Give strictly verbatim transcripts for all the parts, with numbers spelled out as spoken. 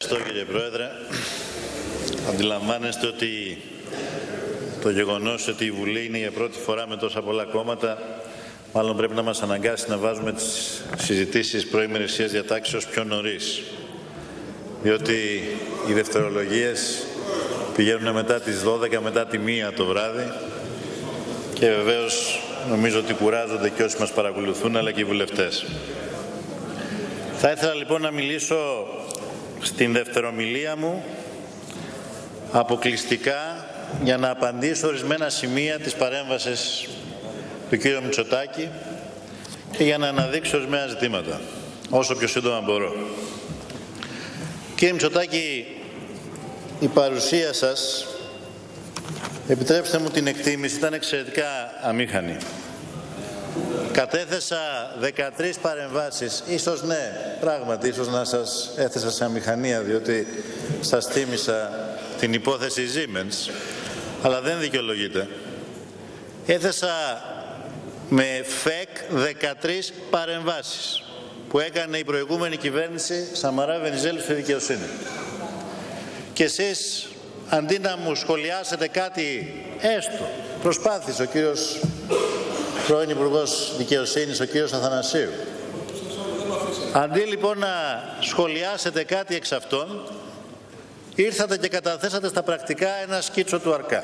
Ευχαριστώ, κύριε Πρόεδρε. Αντιλαμβάνεστε ότι το γεγονός ότι η Βουλή είναι για πρώτη φορά με τόσα πολλά κόμματα μάλλον πρέπει να μας αναγκάσει να βάζουμε τις συζητήσεις προημερησίας διατάξεως πιο νωρίς. Διότι οι δευτερολογίες πηγαίνουν μετά τις δώδεκα, μετά τη μία το βράδυ και βεβαίως νομίζω ότι κουράζονται και όσοι μας παρακολουθούν αλλά και οι βουλευτές. Θα ήθελα λοιπόν να μιλήσω στην δευτερομιλία μου αποκλειστικά για να απαντήσω ορισμένα σημεία της παρέμβασης του κ. Μητσοτάκη και για να αναδείξω ορισμένα ζητήματα, όσο πιο σύντομα μπορώ. Κύριε Μητσοτάκη, η παρουσία σας, επιτρέψτε μου την εκτίμηση, ήταν εξαιρετικά αμήχανη. Κατέθεσα δεκατρείς παρεμβάσεις, ίσως ναι, πράγματι, ίσως να σας έθεσα σε αμηχανία, διότι σας θύμισα την υπόθεση Siemens, αλλά δεν δικαιολογείται. Έθεσα με φεκ δεκατρείς παρεμβάσεις που έκανε η προηγούμενη κυβέρνηση Σαμαρά-Βενιζέλου στη δικαιοσύνη. Και εσείς, αντί να μου σχολιάσετε κάτι έστω, προσπάθησε ο κύριος πρώην Υπουργός Δικαιοσύνης, ο κύριος Αθανασίου. Αντί λοιπόν να σχολιάσετε κάτι εξ αυτών, ήρθατε και καταθέσατε στα πρακτικά ένα σκίτσο του Αρκά.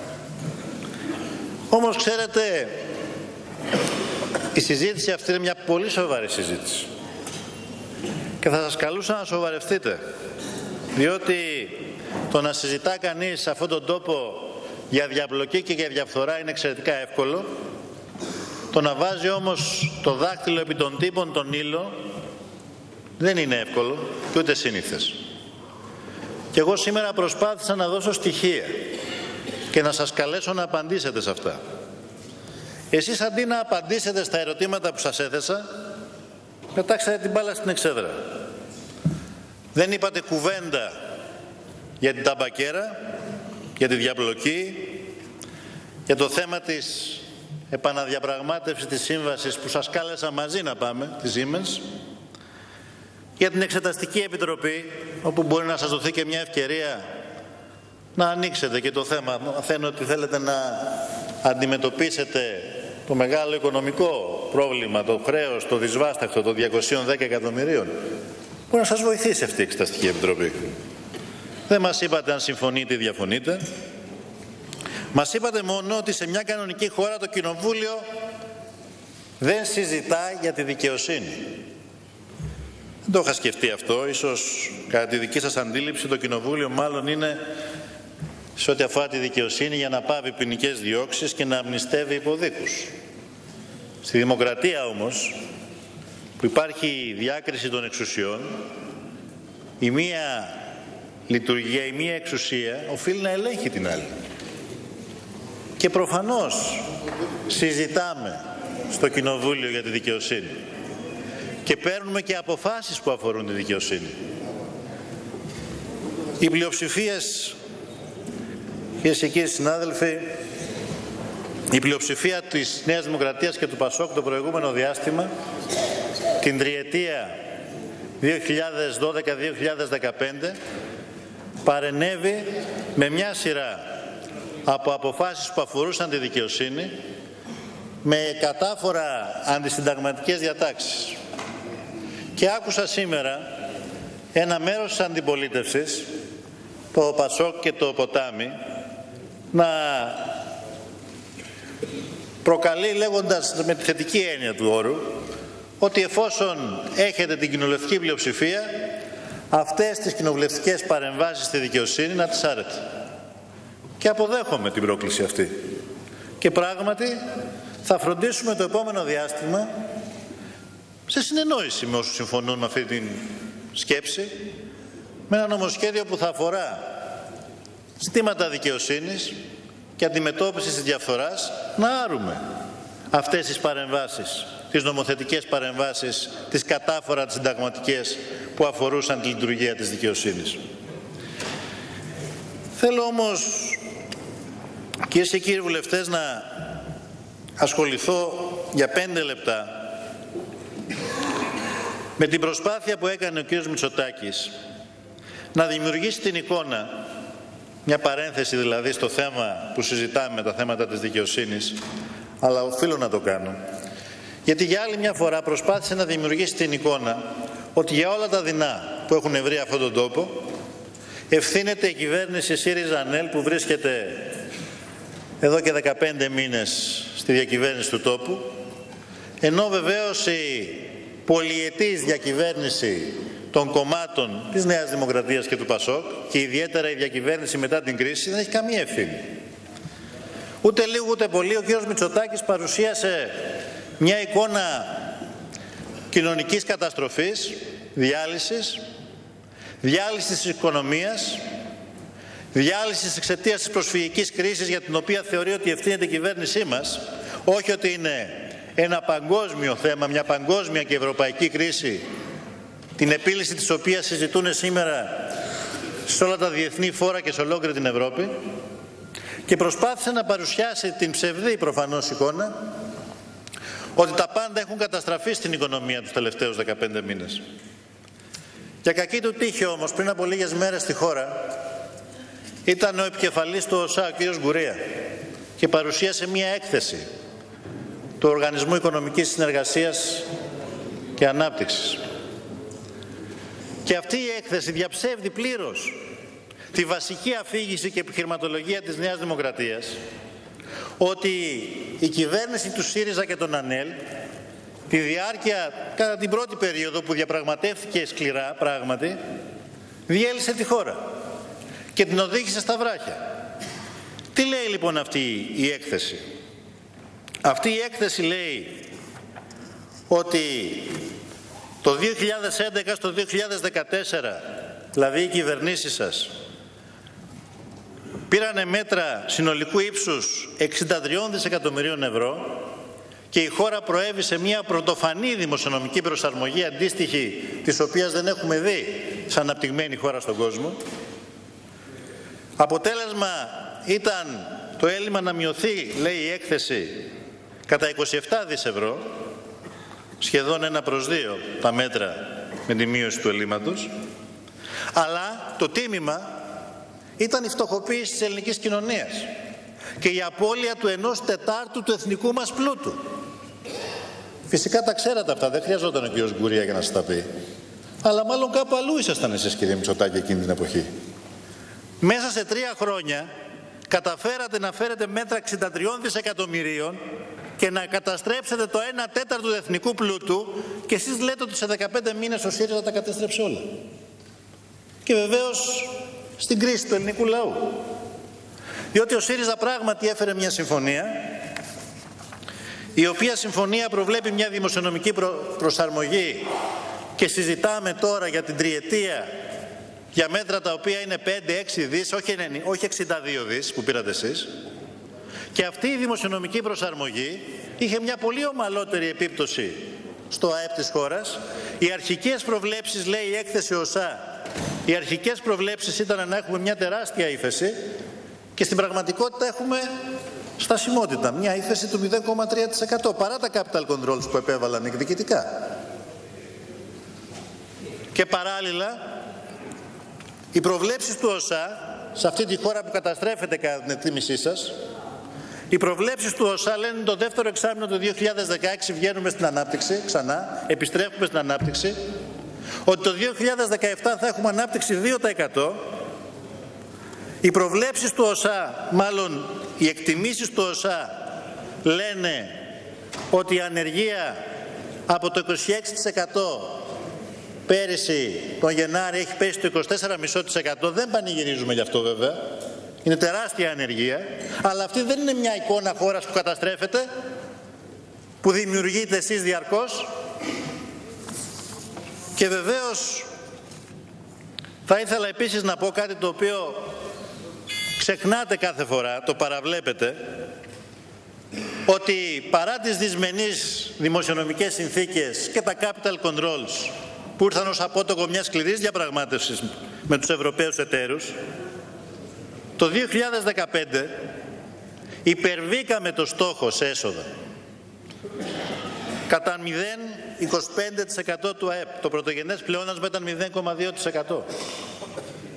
Όμως ξέρετε, η συζήτηση αυτή είναι μια πολύ σοβαρή συζήτηση και θα σας καλούσα να σοβαρευτείτε, διότι το να συζητά κανείς σε αυτόν τον τόπο για διαπλοκή και για διαφθορά είναι εξαιρετικά εύκολο. Το να βάζει όμως το δάχτυλο επί των τύπων τον ήλιο δεν είναι εύκολο και ούτε σύνηθες. Και εγώ σήμερα προσπάθησα να δώσω στοιχεία και να σας καλέσω να απαντήσετε σε αυτά. Εσείς αντί να απαντήσετε στα ερωτήματα που σας έθεσα, πετάξατε την μπάλα στην εξέδρα. Δεν είπατε κουβέντα για την ταμπακέρα, για τη διαπλοκή, για το θέμα της επαναδιαπραγμάτευσης της σύμβασης που σας κάλεσα μαζί να πάμε, τη Siemens, για την Εξεταστική Επιτροπή, όπου μπορεί να σας δοθεί και μια ευκαιρία να ανοίξετε και το θέμα. Μαθαίνω ότι θέλετε να αντιμετωπίσετε το μεγάλο οικονομικό πρόβλημα, το χρέος, το δυσβάσταχτο των διακοσίων δέκα εκατομμυρίων. Μπορεί να σας βοηθήσει αυτή η Εξεταστική Επιτροπή. Δεν μας είπατε αν συμφωνείτε ή διαφωνείτε. Μας είπατε μόνο ότι σε μια κανονική χώρα το Κοινοβούλιο δεν συζητά για τη δικαιοσύνη. Δεν το είχα σκεφτεί αυτό. Ίσως κατά τη δική σας αντίληψη το Κοινοβούλιο μάλλον είναι σε ό,τι αφορά τη δικαιοσύνη για να πάβει ποινικές διώξεις και να αμνηστεύει υποδίκους. Στη δημοκρατία όμως, που υπάρχει διάκριση των εξουσιών, η μία λειτουργία, η μία εξουσία οφείλει να ελέγχει την άλλη. Και προφανώς συζητάμε στο Κοινοβούλιο για τη δικαιοσύνη και παίρνουμε και αποφάσεις που αφορούν τη δικαιοσύνη. Οι πλειοψηφίες, κυρίες και κύριοι συνάδελφοι, η πλειοψηφία της Νέας Δημοκρατίας και του Πασόκ το προηγούμενο διάστημα, την τριετία δύο χιλιάδες δώδεκα με δύο χιλιάδες δεκαπέντε, παρενέβη με μια σειρά από αποφάσεις που αφορούσαν τη δικαιοσύνη με κατάφορα αντισυνταγματικές διατάξεις. Και άκουσα σήμερα ένα μέρος της αντιπολίτευσης, το Πασόκ και το Ποτάμι, να προκαλεί λέγοντας με τη θετική έννοια του όρου ότι εφόσον έχετε την κοινοβουλευτική πλειοψηφία, αυτές τις κοινοβουλευτικές παρεμβάσεις στη δικαιοσύνη να τις άρετε. Και αποδέχομαι την πρόκληση αυτή. Και πράγματι θα φροντίσουμε το επόμενο διάστημα, σε συνεννόηση με όσους συμφωνούν με αυτή την σκέψη, με ένα νομοσχέδιο που θα αφορά ζητήματα δικαιοσύνης και αντιμετώπισης της διαφθοράς, να άρουμε αυτές τις παρεμβάσεις, τις νομοθετικές παρεμβάσεις, τις κατάφορα τις συνταγματικές που αφορούσαν τη λειτουργία της δικαιοσύνης. Θέλω όμως, κυρίες και κύριοι βουλευτές, να ασχοληθώ για πέντε λεπτά με την προσπάθεια που έκανε ο κύριος Μητσοτάκης να δημιουργήσει την εικόνα, μια παρένθεση δηλαδή στο θέμα που συζητάμε, τα θέματα της δικαιοσύνης, αλλά οφείλω να το κάνω, γιατί για άλλη μια φορά προσπάθησε να δημιουργήσει την εικόνα ότι για όλα τα δεινά που έχουν βρει αυτόν τον τόπο ευθύνεται η κυβέρνηση ΣΥΡΙΖΑ-ΑΝΕΛ που βρίσκεται εδώ και δεκαπέντε μήνες στη διακυβέρνηση του τόπου, ενώ βεβαίως η πολυετής διακυβέρνηση των κομμάτων της Νέας Δημοκρατίας και του ΠΑΣΟΚ και ιδιαίτερα η διακυβέρνηση μετά την κρίση δεν έχει καμία ευθύνη. Ούτε λίγο ούτε πολύ ο κ. Μητσοτάκης παρουσίασε μια εικόνα κοινωνικής καταστροφής, διάλυσης, διάλυσης της οικονομίας, διάλυσης εξαιτίας της προσφυγικής κρίσης για την οποία θεωρεί ότι ευθύνεται η κυβέρνησή μας, όχι ότι είναι ένα παγκόσμιο θέμα, μια παγκόσμια και ευρωπαϊκή κρίση, την επίλυση της οποίας συζητούν σήμερα σε όλα τα διεθνή φόρα και σε ολόκληρη την Ευρώπη, και προσπάθησε να παρουσιάσει την ψευδή προφανώς εικόνα ότι τα πάντα έχουν καταστραφεί στην οικονομία τους τελευταίους δεκαπέντε μήνες. Για κακή του τύχη όμως, πριν από λίγες μέρες στη χώρα ήταν ο επικεφαλής του ΟΣΑ, ο κ. Γκουρία, και παρουσίασε μία έκθεση του Οργανισμού Οικονομικής Συνεργασίας και Ανάπτυξης. Και αυτή η έκθεση διαψεύδει πλήρως τη βασική αφήγηση και επιχειρηματολογία της Νέας Δημοκρατίας, ότι η κυβέρνηση του ΣΥΡΙΖΑ και των ΑΝΕΛ τη διάρκεια, κατά την πρώτη περίοδο που διαπραγματεύτηκε σκληρά πράγματι, διέλυσε τη χώρα και την οδήγησε στα βράχια. Τι λέει λοιπόν αυτή η έκθεση? Αυτή η έκθεση λέει ότι το δύο χιλιάδες έντεκα στο δύο χιλιάδες δεκατέσσερα, δηλαδή οι κυβερνήσεις σας, πήρανε μέτρα συνολικού ύψους εξήντα τρία δισεκατομμυρίων ευρώ και η χώρα προέβη σε μια πρωτοφανή δημοσιονομική προσαρμογή αντίστοιχη της οποίας δεν έχουμε δει σε αναπτυγμένη χώρα στον κόσμο. Αποτέλεσμα ήταν το έλλειμμα να μειωθεί, λέει η έκθεση, κατά είκοσι επτά δις ευρώ, σχεδόν ένα προς δύο τα μέτρα με τη μείωση του ελλείμματος, αλλά το τίμημα ήταν η φτωχοποίηση της ελληνικής κοινωνίας και η απώλεια του ενός τετάρτου του εθνικού μας πλούτου. Φυσικά τα ξέρατε αυτά, δεν χρειαζόταν ο κ. Γκουρία για να σας τα πει. Αλλά μάλλον κάπου αλλού ήσασταν εσείς, κύριε Μητσοτάκη, εκείνη την εποχή. Μέσα σε τρία χρόνια καταφέρατε να φέρετε μέτρα εξήντα τρία δισεκατομμυρίων και να καταστρέψετε το ένα τέταρτο του εθνικού πλούτου, και εσείς λέτε ότι σε δεκαπέντε μήνες ο ΣΥΡΙΖΑ τα κατέστρεψε όλα. Και βεβαίως στην κρίση του ελληνικού λαού. Διότι ο ΣΥΡΙΖΑ πράγματι έφερε μια συμφωνία, η οποία συμφωνία προβλέπει μια δημοσιονομική προ... προσαρμογή, και συζητάμε τώρα για την τριετία για μέτρα τα οποία είναι πέντε έξι δις, όχι, όχι εξήντα δύο δις που πήρατε εσείς. Και αυτή η δημοσιονομική προσαρμογή είχε μια πολύ ομαλότερη επίπτωση στο ΑΕΠ της χώρας. Οι αρχικές προβλέψεις, λέει η έκθεση ΟΣΑ, οι αρχικές προβλέψεις ήταν να έχουμε μια τεράστια ύφεση και στην πραγματικότητα έχουμε στασιμότητα, μια ύφεση του μηδέν κόμμα τρία τοις εκατό παρά τα capital controls που επέβαλαν εκδικητικά. Και παράλληλα, οι προβλέψεις του ΟΣΑ σε αυτή τη χώρα που καταστρέφεται κατά την εκτίμησή σας, οι προβλέψεις του ΟΣΑ λένε το δεύτερο εξάμηνο του δύο χιλιάδες δεκαέξι βγαίνουμε στην ανάπτυξη, ξανά, επιστρέφουμε στην ανάπτυξη, ότι το δύο χιλιάδες δεκαεπτά θα έχουμε ανάπτυξη δύο τοις εκατό. Οι προβλέψεις του ΟΣΑ, μάλλον οι εκτιμήσεις του ΟΣΑ λένε ότι η ανεργία από το είκοσι έξι τοις εκατό πέρυσι τον Γενάρη έχει πέσει το είκοσι τέσσερα κόμμα πέντε τοις εκατό. Δεν πανηγυρίζουμε γι' αυτό βέβαια. Είναι τεράστια ανεργία. Αλλά αυτή δεν είναι μια εικόνα χώρας που καταστρέφεται, που δημιουργείτε εσείς διαρκώς. Και βεβαίως θα ήθελα επίσης να πω κάτι το οποίο ξεχνάτε κάθε φορά, το παραβλέπετε, ότι παρά τις δυσμενείς δημοσιονομικές συνθήκες και τα capital controls που ήρθαν ως απότοκο μιας σκληρής διαπραγμάτευσης με τους Ευρωπαίους εταίρους, το δύο χιλιάδες δεκαπέντε υπερβήκαμε το στόχο σε έσοδα κατά μηδέν κόμμα είκοσι πέντε τοις εκατό του ΑΕΠ. Το πρωτογενές πλεόνασμα ήταν μηδέν κόμμα δύο τοις εκατό.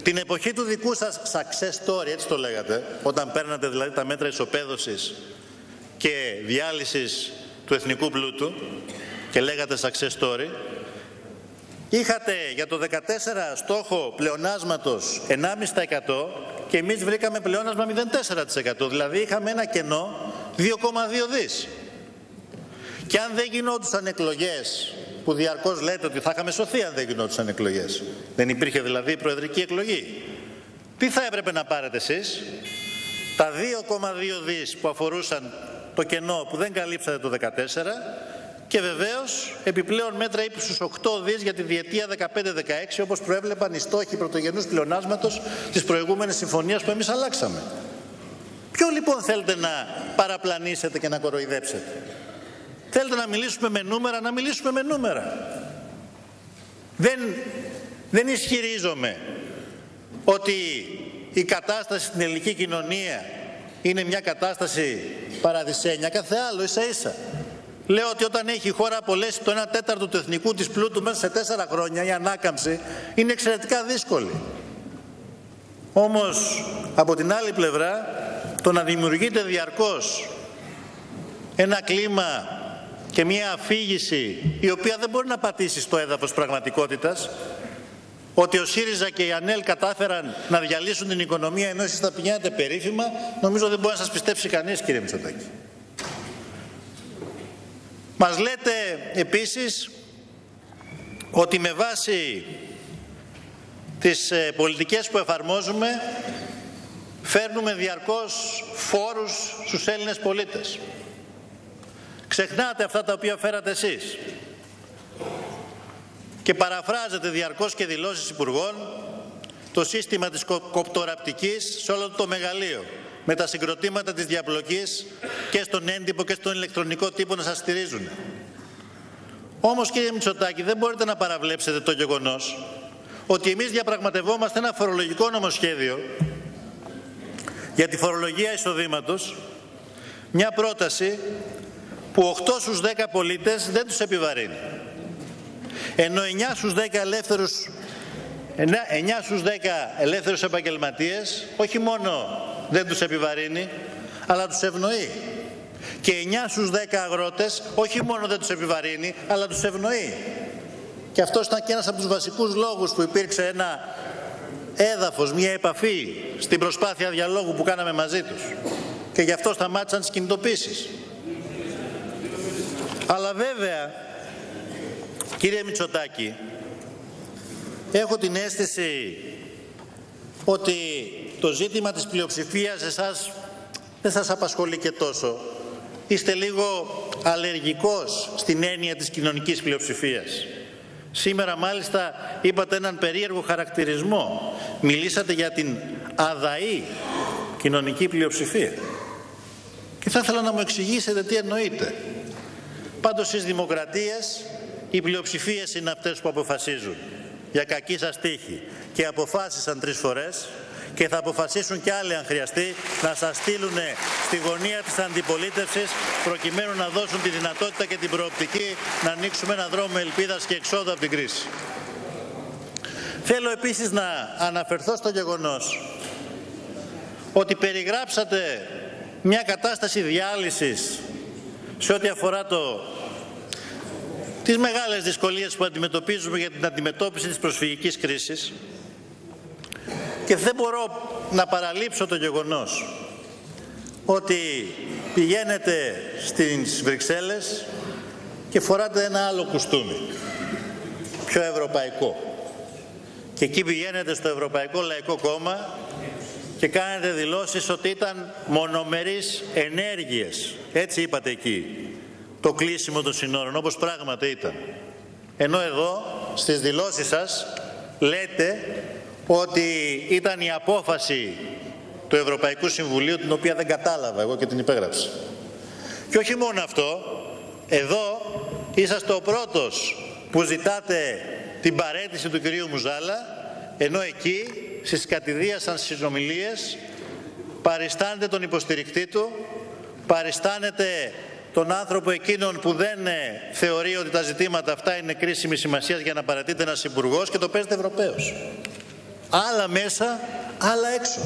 Την εποχή του δικού σας success story, έτσι το λέγατε, όταν παίρνατε δηλαδή τα μέτρα ισοπαίδωσης και διάλυσης του εθνικού πλούτου και λέγατε success story, είχατε για το δεκατέσσερα στόχο πλεονάσματος ενάμιση τοις εκατό και εμείς βρήκαμε πλεόνασμα μηδέν κόμμα τέσσερα τοις εκατό, δηλαδή είχαμε ένα κενό δύο κόμμα δύο δις. Και αν δεν γινόντουσαν εκλογές, που διαρκώς λέτε ότι θα είχαμε σωθεί αν δεν γινόντουσαν εκλογές, δεν υπήρχε δηλαδή προεδρική εκλογή, τι θα έπρεπε να πάρετε εσείς? Τα δύο κόμμα δύο δις που αφορούσαν το κενό που δεν καλύψατε το δεκατέσσερα και βεβαίως επιπλέον μέτρα ύψους οκτώ δις για τη διετία δεκαπέντε δεκαέξι, όπως προέβλεπαν οι στόχοι πρωτογενούς πλεονάσματος της προηγούμενης συμφωνίας που εμείς αλλάξαμε. Ποιο λοιπόν θέλετε να παραπλανήσετε και να κοροϊδέψετε? Θέλετε να μιλήσουμε με νούμερα, να μιλήσουμε με νούμερα. Δεν, δεν ισχυρίζομαι ότι η κατάσταση στην ελληνική κοινωνία είναι μια κατάσταση παραδεισένια, κάθε άλλο, ίσα ίσα. Λέω ότι όταν έχει η χώρα απολέσει το ένα τέταρτο του εθνικού της πλούτου μέσα σε τέσσερα χρόνια, η ανάκαμψη είναι εξαιρετικά δύσκολη. Όμως, από την άλλη πλευρά, το να δημιουργείται διαρκώς ένα κλίμα και μια αφήγηση η οποία δεν μπορεί να πατήσει στο έδαφος πραγματικότητας, ότι ο ΣΥΡΙΖΑ και η ΑΝΕΛ κατάφεραν να διαλύσουν την οικονομία ενώ εσείς τα πηγαίνετε περίφημα, νομίζω δεν μπορεί να σας πιστέψει κανείς, κύριε Μητσοτάκη. Μας λέτε επίσης ότι με βάση τις πολιτικές που εφαρμόζουμε φέρνουμε διαρκώς φόρους στους Έλληνες πολίτες. Ξεχνάτε αυτά τα οποία φέρατε εσείς και παραφράζετε διαρκώς και δηλώσεις υπουργών το σύστημα της κοπτοραπτικής σε όλο το μεγαλείο, με τα συγκροτήματα της διαπλοκής και στον έντυπο και στον ηλεκτρονικό τύπο να σας στηρίζουν. Όμως, κύριε Μητσοτάκη, δεν μπορείτε να παραβλέψετε το γεγονός ότι εμείς διαπραγματευόμαστε ένα φορολογικό νομοσχέδιο για τη φορολογία εισοδήματος, μια πρόταση που οκτώ στους δέκα πολίτες δεν τους επιβαρύνει. Ενώ εννιά στους δέκα ελεύθερους, εννιά στους δέκα ελεύθερους επαγγελματίες όχι μόνο δεν τους επιβαρύνει, αλλά τους ευνοεί. Και εννιά στους δέκα αγρότες όχι μόνο δεν τους επιβαρύνει, αλλά τους ευνοεί. Και αυτός ήταν και ένας από τους βασικούς λόγους που υπήρξε ένα έδαφος, μια επαφή στην προσπάθεια διαλόγου που κάναμε μαζί τους. Και γι' αυτό σταμάτησαν τις κινητοποίησεις. Αλλά βέβαια, κύριε Μητσοτάκη, έχω την αίσθηση ότι το ζήτημα της πλειοψηφίας εσάς δεν σας απασχολεί και τόσο. Είστε λίγο αλλεργικός στην έννοια της κοινωνικής πλειοψηφίας. Σήμερα μάλιστα είπατε έναν περίεργο χαρακτηρισμό. Μιλήσατε για την αδαή κοινωνική πλειοψηφία. Και θα ήθελα να μου εξηγήσετε τι εννοείτε. Πάντως στις δημοκρατίες οι πλειοψηφίες είναι αυτές που αποφασίζουν. Για κακή σας τύχη. Και αποφάσισαν τρεις φορές και θα αποφασίσουν κι άλλοι αν χρειαστεί να σας στείλουν στη γωνία της αντιπολίτευσης προκειμένου να δώσουν τη δυνατότητα και την προοπτική να ανοίξουμε έναν δρόμο ελπίδας και εξόδου από την κρίση. Θέλω επίσης να αναφερθώ στο γεγονός ότι περιγράψατε μια κατάσταση διάλυσης σε ό,τι αφορά το, τις μεγάλες δυσκολίες που αντιμετωπίζουμε για την αντιμετώπιση της προσφυγικής κρίσης και δεν μπορώ να παραλείψω το γεγονός ότι πηγαίνετε στις Βρυξέλλες και φοράτε ένα άλλο κουστούμι, πιο ευρωπαϊκό. Και εκεί πηγαίνετε στο Ευρωπαϊκό Λαϊκό Κόμμα και κάνετε δηλώσεις ότι ήταν μονομερείς ενέργειες. Έτσι είπατε εκεί, το κλείσιμο των συνόρων, όπως πράγματι ήταν. Ενώ εδώ, στις δηλώσεις σας, λέτε ότι ήταν η απόφαση του Ευρωπαϊκού Συμβουλίου, την οποία δεν κατάλαβα εγώ και την υπέγραψα. Και όχι μόνο αυτό, εδώ είσαστε ο πρώτος που ζητάτε την παραίτηση του κυρίου Μουζάλα, ενώ εκεί στις κατηδίασαν συνομιλίες παριστάνετε τον υποστηρικτή του, παριστάνετε τον άνθρωπο εκείνον που δεν θεωρεί ότι τα ζητήματα αυτά είναι κρίσιμη σημασίας για να παρατείται ένας υπουργός και το παίζετε Ευρωπαίος. Άλλα μέσα, άλλα έξω.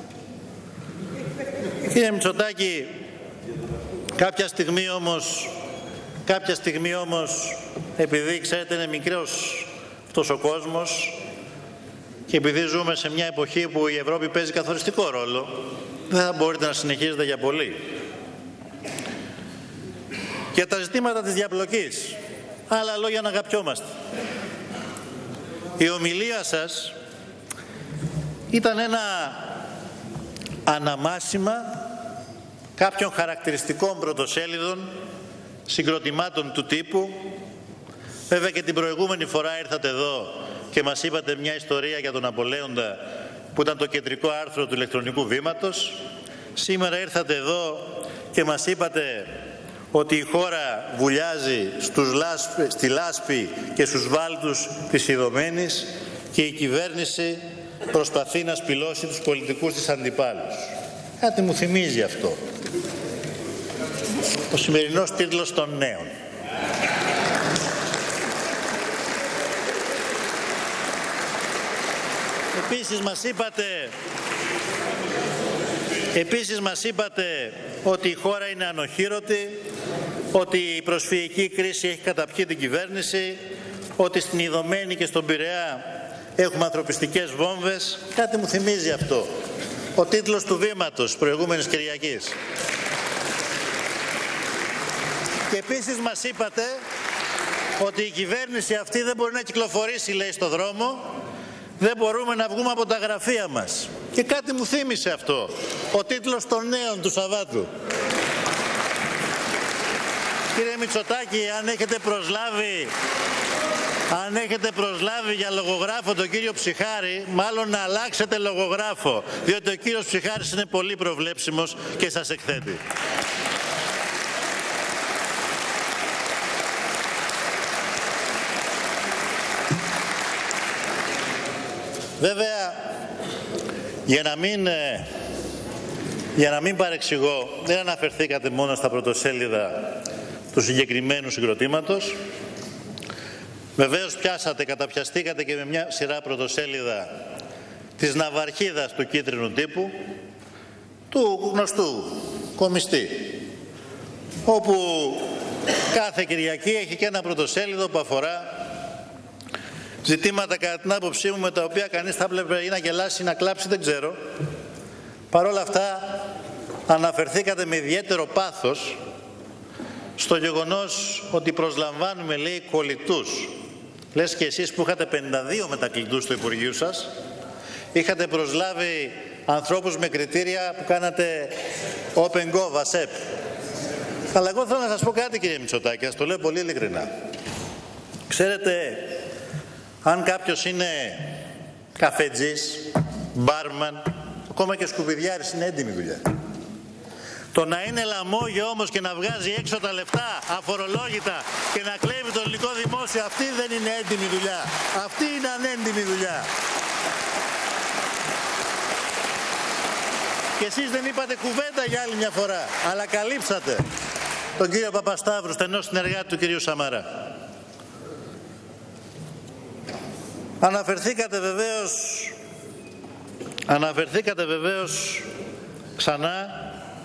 Κύριε Μητσοτάκη, κάποια στιγμή όμως, κάποια στιγμή όμως, επειδή ξέρετε είναι μικρός αυτός ο κόσμος και επειδή ζούμε σε μια εποχή που η Ευρώπη παίζει καθοριστικό ρόλο, δεν θα μπορείτε να συνεχίζετε για πολύ. Για τα ζητήματα της διαπλοκής, άλλα λόγια να αγαπιόμαστε. Η ομιλία σας ήταν ένα αναμάσιμα κάποιων χαρακτηριστικών πρωτοσέλιδων συγκροτημάτων του τύπου. Βέβαια και την προηγούμενη φορά ήρθατε εδώ και μας είπατε μια ιστορία για τον Ναπολέοντα που ήταν το κεντρικό άρθρο του ηλεκτρονικού βήματος. Σήμερα ήρθατε εδώ και μας είπατε ότι η χώρα βουλιάζει στους λάσπη, στη λάσπη και στους βάλτους της ειδωμένης και η κυβέρνηση προσπαθεί να σπηλώσει τους πολιτικούς της αντιπάλους. Κάτι μου θυμίζει αυτό. Ο σημερινός τίτλος των νέων. Επίσης μας είπατε, επίσης μας είπατε ότι η χώρα είναι ανοχήρωτη, ότι η προσφυγική κρίση έχει καταπιεί την κυβέρνηση, ότι στην Ιδωμένη και στον Πειραιά έχουμε ανθρωπιστικές βόμβες. Κάτι μου θυμίζει αυτό. Ο τίτλος του βήματος προηγούμενης Κυριακής. Και επίσης μας είπατε ότι η κυβέρνηση αυτή δεν μπορεί να κυκλοφορήσει, λέει, στο δρόμο, δεν μπορούμε να βγούμε από τα γραφεία μας. Και κάτι μου θύμισε αυτό. Ο τίτλος των νέων του Σαββάτου. Κύριε Μητσοτάκη, αν έχετε προσλάβει, αν έχετε προσλάβει για λογογράφο τον κύριο Ψιχάρη, μάλλον να αλλάξετε λογογράφο, διότι ο κύριος Ψιχάρης είναι πολύ προβλέψιμος και σας εκθέτει. Βέβαια, για να μην, για να μην παρεξηγώ, δεν αναφερθήκατε μόνο στα πρωτοσέλιδα του συγκεκριμένου συγκροτήματος. Βεβαίως πιάσατε, καταπιαστήκατε και με μια σειρά πρωτοσέλιδα της ναυαρχίδας του κίτρινου τύπου, του γνωστού κομιστή, όπου κάθε Κυριακή έχει και ένα πρωτοσέλιδο που αφορά ζητήματα, κατά την άποψή μου, με τα οποία κανείς θα έπρεπε ή να γελάσει ή να κλάψει, δεν ξέρω. Παρ' όλα αυτά αναφερθήκατε με ιδιαίτερο πάθος στο γεγονός ότι προσλαμβάνουμε, λέει, κολλητούς. Λες και εσείς που είχατε πενήντα δύο μετακλητούς στο Υπουργείο σας, είχατε προσλάβει ανθρώπους με κριτήρια που κάνατε Open Go, Βασέπ. Αλλά εγώ θέλω να σας πω κάτι, κύριε Μητσοτάκη, ας το λέω πολύ ειλικρινά. Ξέρετε, αν κάποιος είναι καφετζής, μπάρμαν, ακόμα και σκουπιδιάρης, είναι έντιμη δουλειά. Το να είναι λαμόγιο όμως και να βγάζει έξω τα λεφτά αφορολόγητα και να κλέβει το ελληνικό δημόσιο, αυτή δεν είναι έντιμη δουλειά. Αυτή είναι ανέντιμη δουλειά. Και εσείς δεν είπατε κουβέντα για άλλη μια φορά, αλλά καλύψατε τον κύριο Παπασταύρου, στενό συνεργάτη του κυρίου Σαμαρά. Αναφερθήκατε βεβαίως, αναφερθήκατε βεβαίως ξανά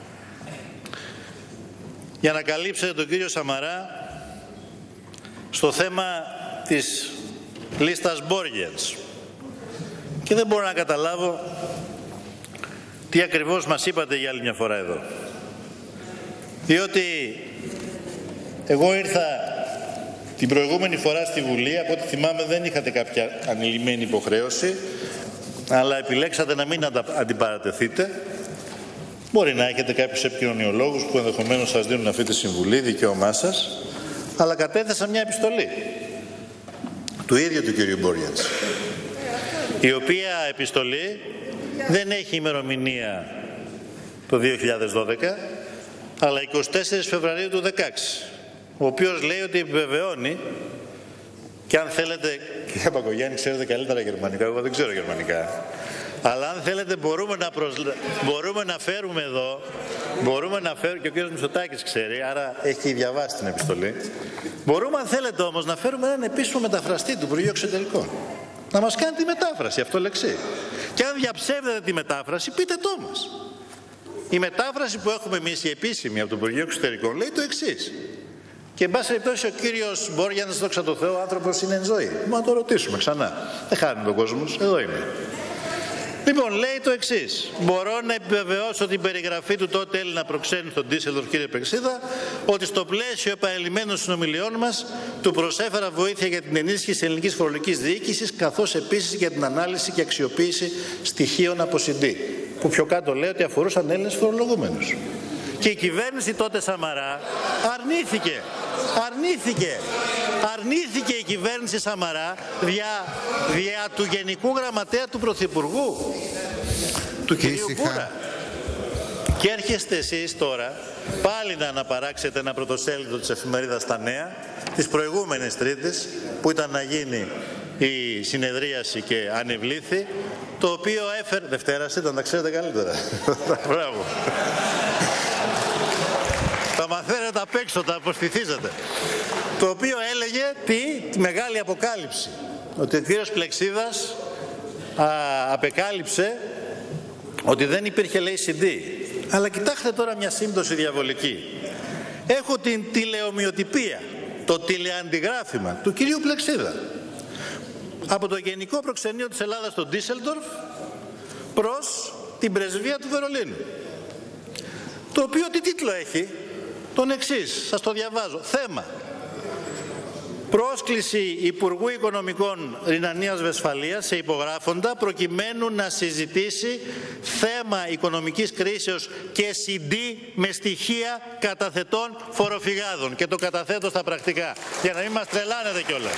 για να καλύψετε τον κύριο Σαμαρά στο θέμα της λίστας Μπόργιαντς. Και δεν μπορώ να καταλάβω τι ακριβώς μας είπατε για άλλη μια φορά εδώ. Διότι εγώ ήρθα την προηγούμενη φορά στη Βουλή, από ό,τι θυμάμαι δεν είχατε κάποια ανηλυμένη υποχρέωση, αλλά επιλέξατε να μην αντιπαρατεθείτε. Μπορεί να έχετε κάποιους επικοινωνιολόγους που ενδεχομένως σας δίνουν αυτή τη συμβουλή, δικαίωμά σας, αλλά κατέθεσα μια επιστολή του ίδιου του κυρίου Μπόργιαντς, η οποία επιστολή δεν έχει ημερομηνία το δύο χιλιάδες δώδεκα, αλλά εικοστή τέταρτη Φεβρουαρίου του δύο χιλιάδες δεκαέξι, ο οποίος λέει ότι επιβεβαιώνει, και αν θέλετε, κύριε Πακογιάννη, ξέρετε καλύτερα γερμανικά, εγώ δεν ξέρω γερμανικά, αλλά αν θέλετε μπορούμε να, προσλα... μπορούμε να φέρουμε εδώ, μπορούμε να φέρουμε, και ο κύριος Μητσοτάκης ξέρει, άρα έχει διαβάσει την επιστολή, μπορούμε αν θέλετε όμως να φέρουμε έναν επίσημο μεταφραστή του Υπουργείου Εξωτερικών, Να μας κάνει τη μετάφραση, αυτό λεξί. Και αν διαψεύδετε τη μετάφραση, πείτε το μας. Η μετάφραση που έχουμε εμείς, η επίσημη από το Υπουργείο Εξωτερικών, λέει το εξής. Και εν πάση περιπτώσει ο κύριος Μπόριανς, δόξα τω Θεώ, ο άνθρωπος είναι εν ζωή. Μα να το ρωτήσουμε ξανά. Δεν χάνει τον κόσμος, εδώ είναι. Λοιπόν, λέει το εξής. Μπορώ να επιβεβαιώσω την περιγραφή του τότε Έλληνα προξένου στον Ντίσσελντορφ, κύριε Πεξίδα, ότι στο πλαίσιο επανειλημμένων συνομιλιών μας του προσέφερα βοήθεια για την ενίσχυση της ελληνικής φορολογικής διοίκησης, καθώς επίσης για την ανάλυση και αξιοποίηση στοιχείων από σι ντι, που πιο κάτω λέει ότι αφορούσαν Έλληνες φορολογούμενους. Και η κυβέρνηση τότε Σαμαρά αρνήθηκε, αρνήθηκε, αρνήθηκε η κυβέρνηση Σαμαρά δια, δια του Γενικού Γραμματέα του Πρωθυπουργού, του κυρίου Μπούρα. Και έρχεστε εσείς τώρα πάλι να αναπαράξετε ένα πρωτοσέλιδο της εφημερίδας Τα Νέα, της προηγούμενης Τρίτης, που ήταν να γίνει η συνεδρίαση και ανεβλήθη, το οποίο έφερε... Δευτέρας ήταν, τα ξέρετε καλύτερα. Μπράβο. Τα μαθαίνετε απ' έξω, τα αποστηθίζετε. Το οποίο έλεγε τι, τη μεγάλη αποκάλυψη. Ότι ο κύριος Πλεξίδας α, απεκάλυψε ότι δεν υπήρχε, λέει, σι ντι. Αλλά κοιτάξτε τώρα μια σύμπτωση διαβολική. Έχω την τηλεομοιοτυπία, το τηλεαντιγράφημα του κυρίου Πλεξίδα από το Γενικό Προξενείο της Ελλάδας στο Ντίσσελντορφ προς την πρεσβεία του Βερολίνου. Το οποίο τι τίτλο έχει? Τον εξής, σας το διαβάζω. Θέμα: πρόσκληση Υπουργού Οικονομικών Ρινανίας Βεσφαλίας σε υπογράφοντα προκειμένου να συζητήσει θέμα οικονομικής κρίσεως και σι ντι με στοιχεία καταθετών φοροφυγάδων. Και το καταθέτω στα πρακτικά, για να μην μας τρελάνετε κιόλας.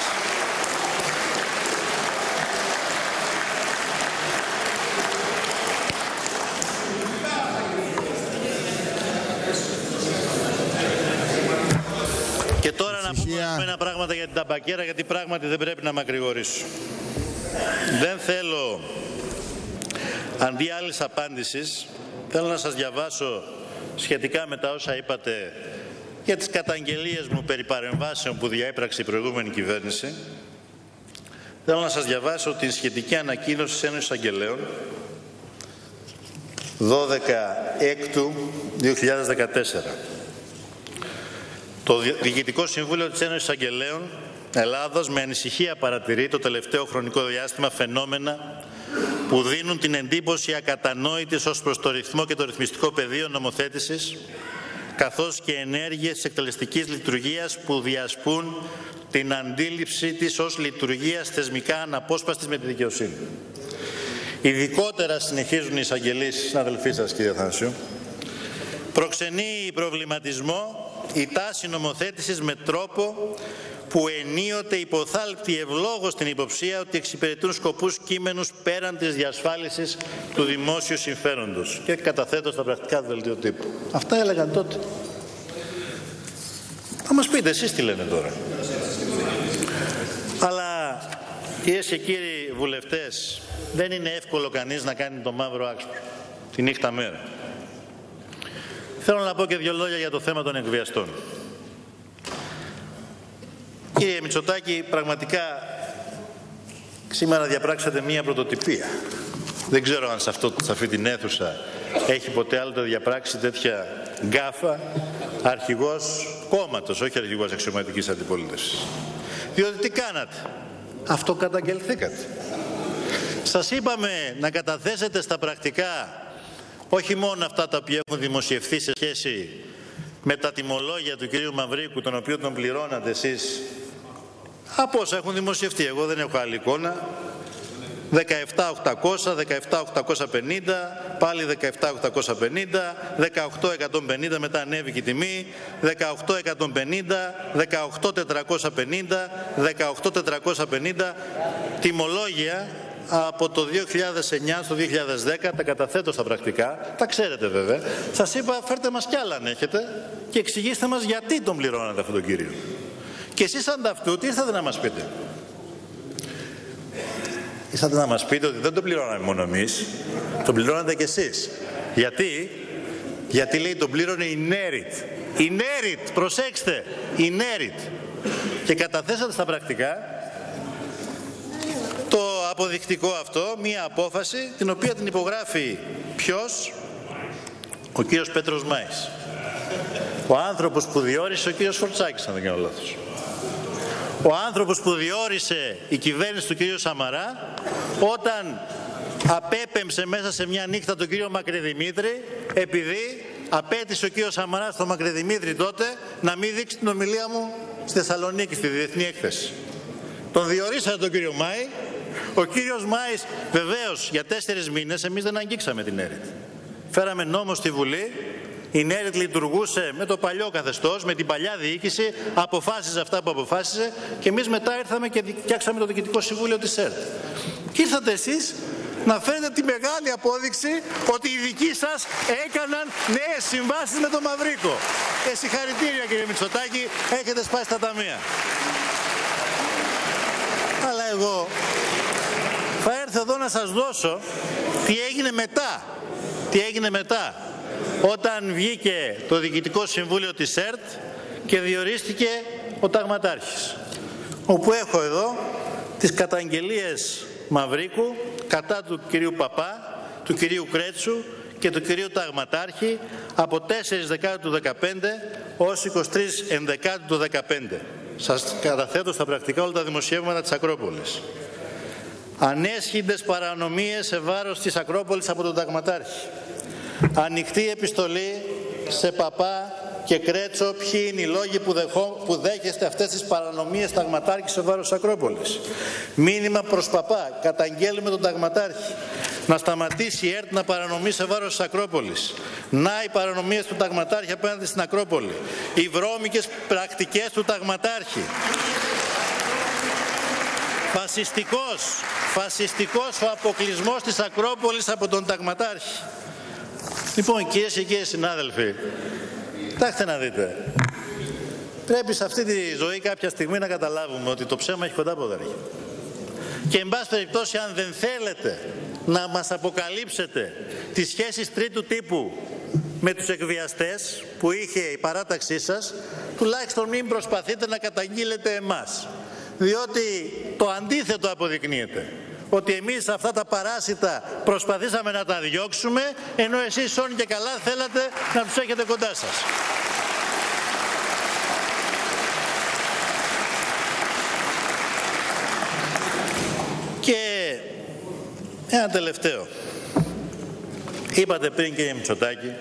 Και τώρα να πούμε ορισμένα πράγματα για την ταμπακέρα, γιατί πράγματι δεν πρέπει να μακρηγορήσω. Δεν θέλω, αντί άλλης απάντησης, θέλω να σας διαβάσω σχετικά με τα όσα είπατε για τις καταγγελίες μου περί παρεμβάσεων που διέπραξε η προηγούμενη κυβέρνηση. Θέλω να σας διαβάσω την σχετική ανακοίνωση της Ένωσης Αγγελέων δώδεκα Έκτου δύο χιλιάδες δεκατέσσερα. Το Διοικητικό Συμβούλιο της Ένωσης Αγγελέων Ελλάδος με ανησυχία παρατηρεί το τελευταίο χρονικό διάστημα φαινόμενα που δίνουν την εντύπωση ακατανόητης ως προς το ρυθμό και το ρυθμιστικό πεδίο νομοθέτησης, καθώς και ενέργειες της εκτελεστικής λειτουργίας που διασπούν την αντίληψη της ως λειτουργίας θεσμικά αναπόσπαστης με τη δικαιοσύνη. Ειδικότερα, συνεχίζουν οι εισαγγελείς, συναδελφοί σας κύριε Θανασίου, προξενεί προβληματισμό η τάση νομοθέτησης με τρόπο που ενίοτε υποθάλπτει ευλόγως την υποψία ότι εξυπηρετούν σκοπούς κείμενους πέραν της διασφάλισης του δημόσιου συμφέροντος. Και καταθέτω στα πρακτικά του δελτίου τύπου. Αυτά έλεγαν τότε. Θα μας πείτε εσείς τι λένε τώρα. Αλλά, κυρίες και κύριοι βουλευτές, δεν είναι εύκολο κανείς να κάνει το μαύρο άξπρο τη νύχτα μέρα. Θέλω να πω και δύο λόγια για το θέμα των εκβιαστών. Κύριε Μητσοτάκη, πραγματικά σήμερα διαπράξατε μία πρωτοτυπία. Δεν ξέρω αν σε, αυτό, σε αυτή την αίθουσα έχει ποτέ άλλοτε διαπράξει τέτοια γκάφα αρχηγός κόμματος, όχι αρχηγός αξιωματικής αντιπολίτευσης. Διότι τι κάνατε? Αυτοκαταγγελθήκατε. Σας είπαμε να καταθέσετε στα πρακτικά όχι μόνο αυτά τα οποία έχουν δημοσιευθεί σε σχέση με τα τιμολόγια του κυρίου Μαυρίκου, τον οποίο τον πληρώνατε εσείς, από όσα έχουν δημοσιευτεί. Εγώ δεν έχω άλλη εικόνα. δεκαεπτά χιλιάδες οκτακόσια, δεκαεπτά χιλιάδες οκτακόσια πενήντα, πάλι δεκαεπτά χιλιάδες οκτακόσια πενήντα, δεκαοκτώ χιλιάδες εκατόν πενήντα, μετά ανέβηκε η τιμή, δεκαοκτώ χιλιάδες εκατόν πενήντα, δεκαοκτώ χιλιάδες τετρακόσια πενήντα, δεκαοκτώ χιλιάδες τετρακόσια πενήντα, τιμολόγια από το δύο χιλιάδες εννιά στο δύο χιλιάδες δέκα, τα καταθέτω στα πρακτικά, τα ξέρετε βέβαια. Σας είπα, φέρτε μας κι άλλα αν έχετε και εξηγήστε μας γιατί τον πληρώνατε αυτόν τον κύριο. Και εσείς ανταυτού τι ήρθατε να μας πείτε? Ήρθατε να μας πείτε ότι δεν τον πληρώναμε μόνο εμείς, τον πληρώνατε κι εσείς. Γιατί? Γιατί λέει τον πλήρωνε η Νέριτ. Η Νέριτ, προσέξτε, η Νέριτ. Και καταθέσατε στα πρακτικά το αποδεικτικό αυτό, μία απόφαση την οποία την υπογράφει ποιος? Ο κύριος Πέτρος Μάης. Ο άνθρωπος που διόρισε ο κύριος Φορτσάκης, αν δεν κάνω λάθος. Ο άνθρωπος που διόρισε η κυβέρνηση του κύριου Σαμαρά όταν απέπεμψε μέσα σε μια νύχτα τον κύριο Μακρυδημήτρη, επειδή απέτησε ο κύριος Σαμαράς στον Μακρυδημήτρη τότε να μην δείξει την ομιλία μου στη Θεσσαλονίκη, στη Διεθνή Έκθεση. Τον διορίσατε τον κύριο Μάη. Ο κύριος Μάης, βεβαίως, για τέσσερις μήνες εμείς δεν αγγίξαμε την ΕΡΙΤ. Φέραμε νόμο στη Βουλή. Η ΝΕΡΙΤ λειτουργούσε με το παλιό καθεστώς, με την παλιά διοίκηση, αποφάσιζε αυτά που αποφάσιζε και εμείς μετά ήρθαμε και φτιάξαμε το Διοικητικό Συμβούλιο της ΕΡΤ. Και ήρθατε εσείς να φέρετε τη μεγάλη απόδειξη ότι οι δικοί σας έκαναν νέες συμβάσεις με τον Μαυρίκο. Και συγχαρητήρια κύριε Μητσοτάκη, έχετε σπάσει τα ταμεία. Αλλά εγώ θα έρθω εδώ να σας δώσω τι έγινε μετά. Τι έγινε μετά, όταν βγήκε το Διοικητικό Συμβούλιο της ΕΡΤ και διορίστηκε ο ταγματάρχης. Όπου έχω εδώ τις καταγγελίες Μαυρίκου κατά του κυρίου Παπά, του κυρίου Κρέτσου και του κυρίου Ταγματάρχη από τέσσερις Δεκάτου του δεκαπέντε ως είκοσι τρεις Ενδεκάτου του δεκαπέντε. Σας καταθέτω στα πρακτικά όλα τα δημοσιεύματα της Ακρόπολης. Ανέσχυντες παρανομίες σε βάρος της Ακρόπολης από τον Ταγματάρχη. Ανοιχτή επιστολή σε Παπά και Κρέτσο ποιοι είναι οι λόγοι που, δεχό, που δέχεστε αυτές τις παρανομίες Ταγματάρχη σε βάρος της Ακρόπολης. Μήνυμα προς Παπά. Καταγγέλουμε τον Ταγματάρχη να σταματήσει η ΕΡΤ να παρανομεί σε βάρος της Ακρόπολης. Να οι παρανομίες του Ταγματάρχη απέναντι στην Ακρόπολη. Οι βρώμικες πρακτικές του Ταγματάρχη. Φασιστικός, φασιστικός ο αποκλεισμός της Ακρόπολης από τον Ταγματάρχη. Λοιπόν, κυρίες και κύριοι συνάδελφοι, κοιτάξτε να δείτε. Πρέπει σε αυτή τη ζωή κάποια στιγμή να καταλάβουμε ότι το ψέμα έχει κοντά ποδάρια. Και εν πάση περιπτώσει, αν δεν θέλετε να μας αποκαλύψετε τις σχέσεις τρίτου τύπου με τους εκβιαστές που είχε η παράταξή σας, τουλάχιστον μην προσπαθείτε να καταγγείλετε εμάς. Διότι το αντίθετο αποδεικνύεται. Ότι εμείς αυτά τα παράσιτα προσπαθήσαμε να τα διώξουμε, ενώ εσείς όνοι και καλά θέλατε να τους έχετε κοντά σας. Και ένα τελευταίο. Είπατε πριν κύριε Μητσοτάκη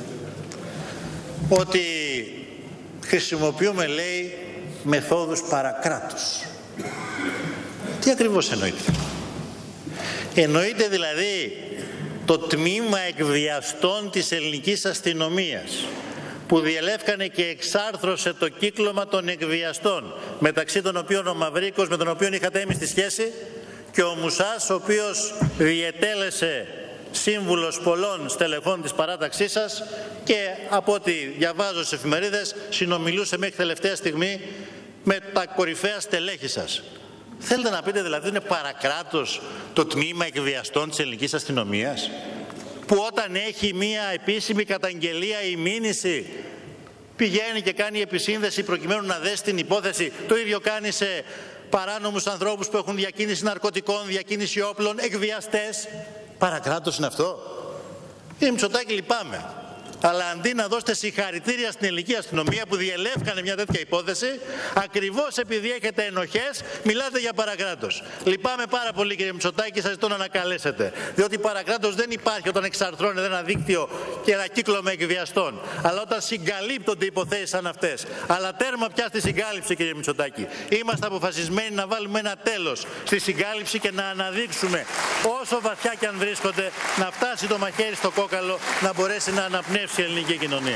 ότι χρησιμοποιούμε, λέει, μεθόδους παρακράτους. Τι ακριβώς εννοείται? Εννοείται δηλαδή το τμήμα εκβιαστών της ελληνικής αστυνομίας που διελεύκανε και εξάρθρωσε το κύκλωμα των εκβιαστών, μεταξύ των οποίων ο Μαυρίκος, με τον οποίο είχατε έμειστη σχέση, και ο Μουσάς, ο οποίος διετέλεσε σύμβουλος πολλών στελεχών της παράταξής σας και από ό,τι διαβάζω στις εφημερίδες συνομιλούσε μέχρι τελευταία στιγμή με τα κορυφαία στελέχη σας. Θέλετε να πείτε δηλαδή ότι είναι παρακράτος το τμήμα εκβιαστών της ελληνικής αστυνομίας, που όταν έχει μία επίσημη καταγγελία ή μήνυση πηγαίνει και κάνει επισύνδεση προκειμένου να δέσει την υπόθεση? Το ίδιο κάνει σε παράνομους ανθρώπους που έχουν διακίνηση ναρκωτικών, διακίνηση όπλων, εκβιαστές. Παρακράτος είναι αυτό? Κύριε Μητσοτάκη, λυπάμαι. Αλλά αντί να δώσετε συγχαρητήρια στην ελληνική αστυνομία που διελεύκανε μια τέτοια υπόθεση, ακριβώς επειδή έχετε ενοχές, μιλάτε για παρακράτος. Λυπάμαι πάρα πολύ κύριε Μητσοτάκη και σας ζητώ να ανακαλέσετε. Διότι παρακράτος δεν υπάρχει όταν εξαρθρώνεται ένα δίκτυο και ένα κύκλωμα εκβιαστών. Αλλά όταν συγκαλύπτονται υποθέσεις σαν αυτές. Αλλά τέρμα πια στη συγκάλυψη κύριε Μητσοτάκη. Είμαστε αποφασισμένοι να βάλουμε ένα τέλος στη συγκάλυψη και να αναδείξουμε όσο βαθιά και αν βρίσκονται, να φτάσει το μαχαίρι στο κόκαλο, να μπορέσει να αναπνεύσει η ελληνική κοινωνία.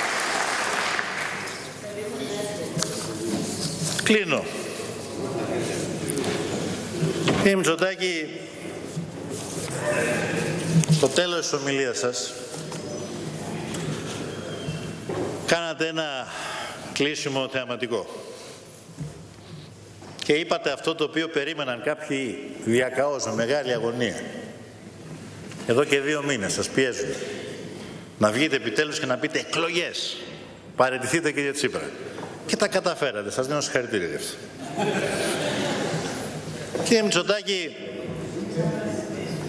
Κλείνω. Κύριε Μητσοτάκη, στο τέλος της ομιλίας σας κάνατε ένα κλείσιμο θεαματικό και είπατε αυτό το οποίο περίμεναν κάποιοι διακαώς με μεγάλη αγωνία. Εδώ και δύο μήνες σας πιέζουν να βγείτε επιτέλους και να πείτε εκλογές. Παραιτηθείτε κύριε Τσίπρα. Και τα καταφέρατε. Σας δίνω συγχαρητήρια γι' αυτό. Κύριε Μητσοτάκη,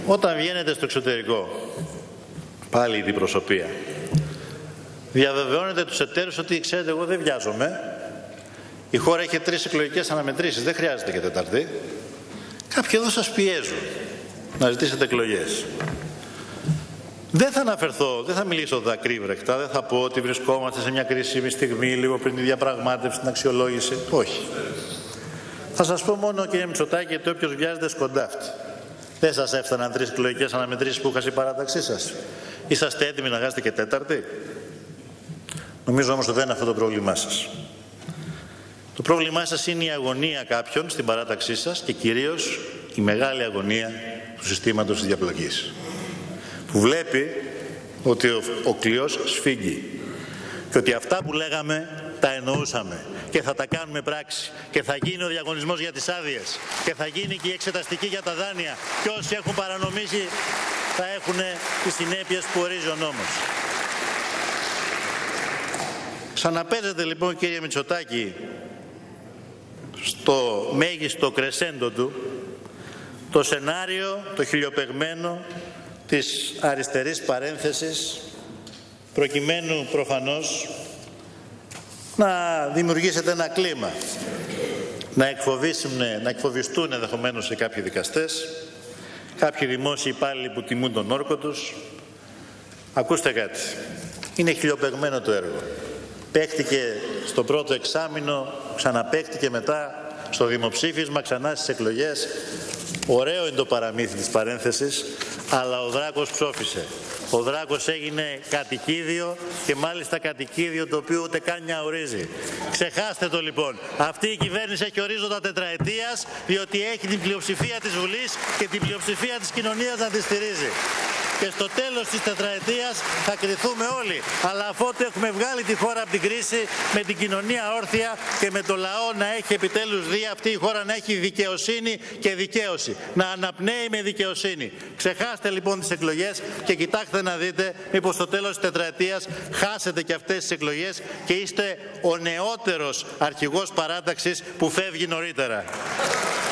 όταν βγαίνετε στο εξωτερικό, πάλι η αντιπροσωπεία, διαβεβαιώνετε τους εταίρους ότι ξέρετε εγώ δεν βιάζομαι, η χώρα έχει τρεις εκλογικές αναμετρήσεις, δεν χρειάζεται και τέταρτη. Κάποιοι εδώ σας πιέζουν να ζητήσετε εκλογές. Δεν θα αναφερθώ, δεν θα μιλήσω δακρύβρεκτα, δεν θα πω ότι βρισκόμαστε σε μια κρίσιμη στιγμή λίγο πριν τη διαπραγμάτευση, την αξιολόγηση. Όχι. Θα σας πω μόνο, κύριε Μητσοτάκη, ότι όποιος βιάζεται σκοντάφτει. Δεν σας έφταναν τρεις εκλογικές αναμετρήσεις που είχα η παράταξή σας. Είσαστε έτοιμοι να χάσετε και τέταρτη. Νομίζω όμως ότι δεν είναι αυτό το πρόβλημά σας. Το πρόβλημά σας είναι η αγωνία κάποιων στην παράταξή σας και κυρίως η μεγάλη αγωνία του συστήματος της διαπλοκής. Που βλέπει ότι ο, ο κλειός σφίγγει και ότι αυτά που λέγαμε τα εννοούσαμε και θα τα κάνουμε πράξη και θα γίνει ο διαγωνισμός για τις άδειες και θα γίνει και η εξεταστική για τα δάνεια και όσοι έχουν παρανομήσει θα έχουν τις συνέπειες που ορίζει ο νόμος. Ξαναπέζετε λοιπόν, κύριε Μητσοτάκη, στο μέγιστο κρεσέντο του το σενάριο, το χιλιοπεγμένο της αριστερής παρένθεσης, προκειμένου προφανώς να δημιουργήσετε ένα κλίμα, να, να εκφοβιστούν ενδεχομένως σε κάποιοι δικαστές, κάποιοι δημόσιοι υπάλληλοι που τιμούν τον όρκο τους. Ακούστε κάτι, είναι χιλιοπεγμένο το έργο. Παίχτηκε στο πρώτο εξάμηνο, ξαναπαίχτηκε μετά στο δημοψήφισμα, ξανά στις εκλογές. Ωραίο είναι το παραμύθι της παρένθεσης, αλλά ο δράκος ψόφισε. Ο δράκος έγινε κατοικίδιο και μάλιστα κατοικίδιο το οποίο ούτε καν νιαουρίζει. Ξεχάστε το λοιπόν. Αυτή η κυβέρνηση έχει ορίζοντα τετραετίας, διότι έχει την πλειοψηφία της Βουλής και την πλειοψηφία της κοινωνίας να τη στηρίζει. Και στο τέλος της τετραετίας θα κριθούμε όλοι. Αλλά αφότου έχουμε βγάλει τη χώρα από την κρίση με την κοινωνία όρθια και με το λαό να έχει επιτέλους δει αυτή η χώρα να έχει δικαιοσύνη και δικαίωση. Να αναπνέει με δικαιοσύνη. Ξεχάστε λοιπόν τις εκλογές και κοιτάξτε να δείτε μήπως στο τέλος της τετραετίας χάσετε και αυτές τις εκλογές και είστε ο νεότερος αρχηγός παράταξης που φεύγει νωρίτερα.